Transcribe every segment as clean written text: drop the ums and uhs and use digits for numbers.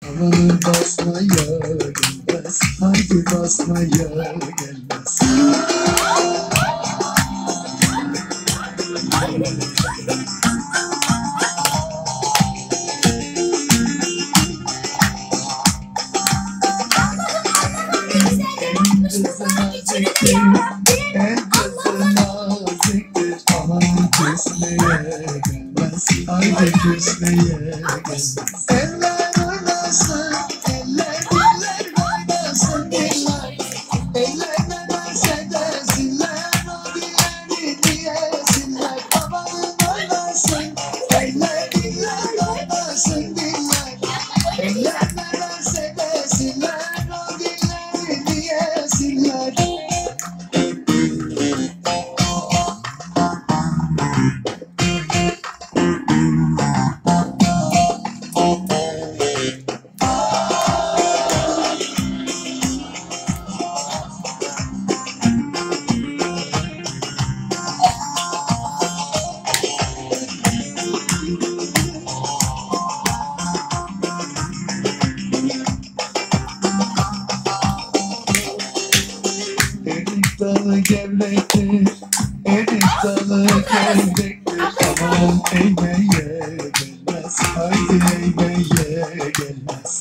Havalı basmaya gelmez, haydi basmaya gelmez. En kızı naziktir, aman küsmeye gelmez, haydi küsmeye gelmez. Eller oynasın, eller diller oynasın diller. Eller ne derse desinler, o dilleri diyesinler. Amanın oynasın, eller diller oynasın diller. Eller ne derse desinler, o dilleri diyesinler. Erik dalı gevrektir, erik dalı gevrektir. Aman eğmeye gelmez, haydi eğmeye gelmez.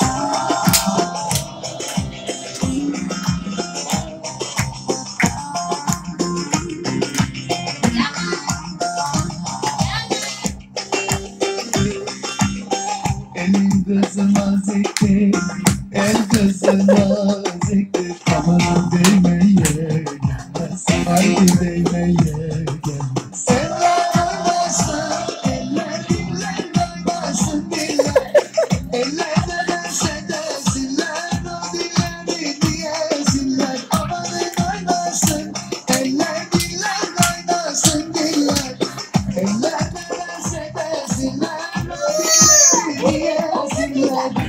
Elin kızı naziktir, el kızı naziktir. Aman değmeye gelmez, haydi değmeye gelmez. Eller oynasın, eller diller oynasın diller. Eller ne derse desinler, o dilleri diyesinler. Amanın oynasın, eller diller oynasın diller. Eller ne derse desinler, o dilleri diyesinler.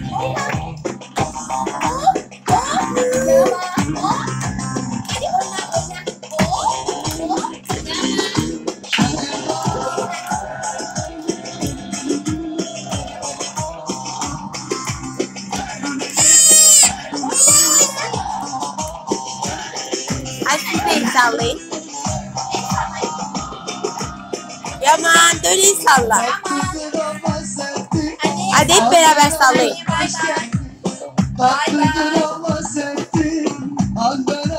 Hadi sallayın. Yaman dönün salla. Hadi hep beraber sallayın. Tatlıdır o